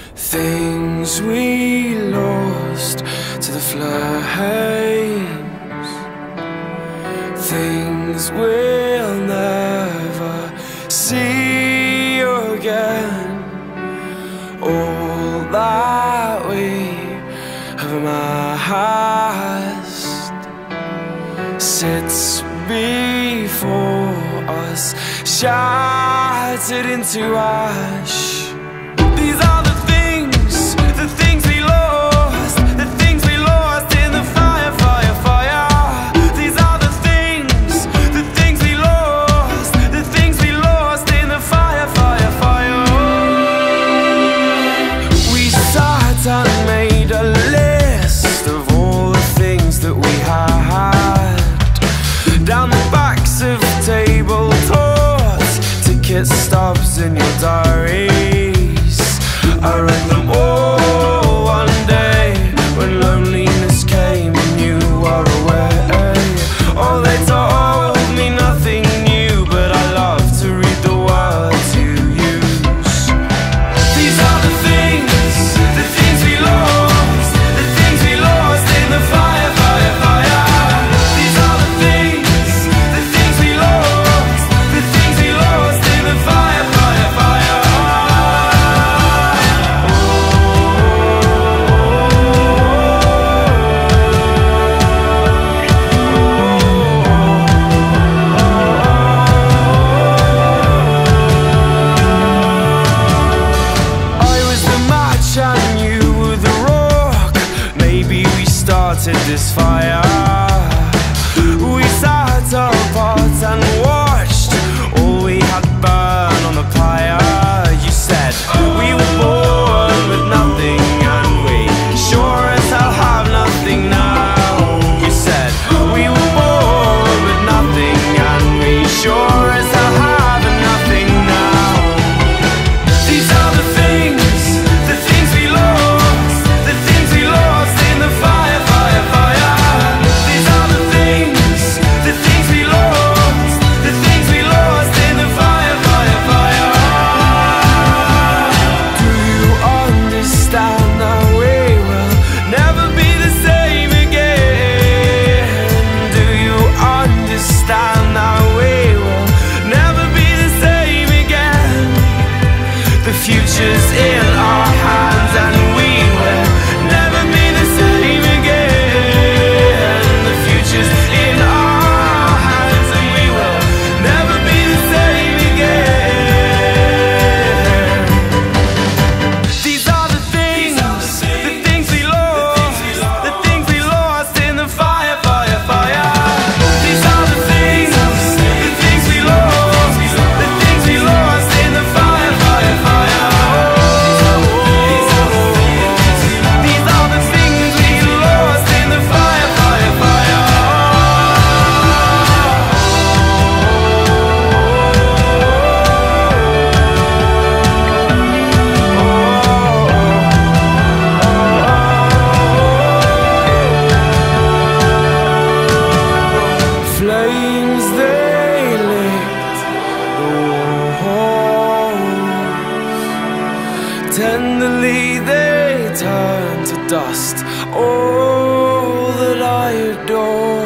Things we lost to the flames, things we'll never see again. All that we have amassed sits before us, shattered into ash. These are the things we lost, the things we lost in the fire, fire, fire. These are the things we lost, the things we lost in the fire, fire, fire. We sat and made a list of all the things that we had, down the backs of tabletops, ticket stubs in your diaries. I read them all one day when loneliness came and you were away. Oh, they told me nothing new, but I love to read the words you use. These are the things we lost, the things we lost in the fire, fire, fire. These are the things we lost, the things we lost in the fire, fire, fire. This fire, we sat apart and watched all we had burn on the pyre. You said we were born with nothing, and we sure as hell have nothing now. You said we were born with nothing, and we sure as hell have nothing now. These are the things we lost, the things we lost in the fire, fire, fire. These are the things we lost, the things we lost in the fire, fire, fire. Do you understand that we will never be the same again? Do you understand that we will never be the same again? The future's in our hands and we will never be the same again. The future's in our hands and we will never be the same again. These are the things we lost, the things we lost in the fire, fire, fire. These are the things we lost, the things we lost in the fire, fire, fire. These are the things we lost in the fire, fire, fire. Flames, they lit the walls, tenderly they turn to dust all that I adore.